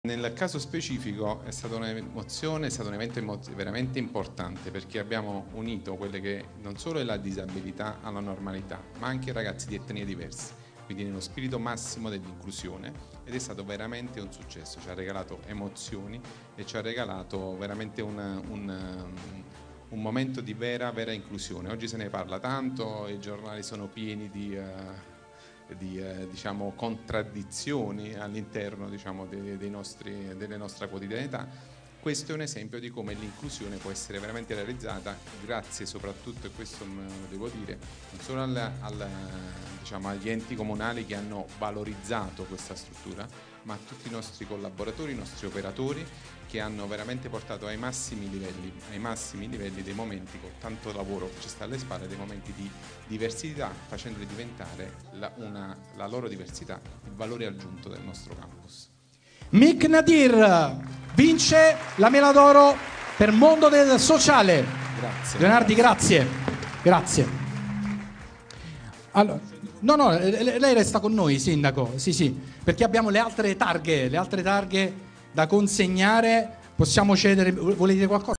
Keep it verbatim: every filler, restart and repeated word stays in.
Nel caso specifico è stata un'emozione, è stato un evento veramente importante, perché abbiamo unito quelle che non solo è la disabilità alla normalità, ma anche ragazzi di etnie diverse, quindi nello spirito massimo dell'inclusione, ed è stato veramente un successo, ci ha regalato emozioni e ci ha regalato veramente un, un, un momento di vera, vera inclusione. Oggi se ne parla tanto, i giornali sono pieni di... Uh, di eh, diciamo, contraddizioni all'interno, diciamo, dei, dei nostri, delle nostra quotidianità. Questo è un esempio di come l'inclusione può essere veramente realizzata grazie soprattutto, e questo lo devo dire, non solo al, al, diciamo, agli enti comunali che hanno valorizzato questa struttura, ma a tutti i nostri collaboratori, i nostri operatori, che hanno veramente portato ai massimi livelli, ai massimi livelli dei momenti, con tanto lavoro che ci sta alle spalle, dei momenti di diversità, facendoli diventare la, una, la loro diversità il valore aggiunto del nostro campus. Mick Nadir vince la Mela d'Oro per Mondo del Sociale. Grazie. Leonardi, grazie. Grazie. Allora, no, no, lei resta con noi, sindaco. Sì, sì, perché abbiamo le altre targhe, le altre targhe da consegnare. Possiamo cedere, volete dire qualcosa?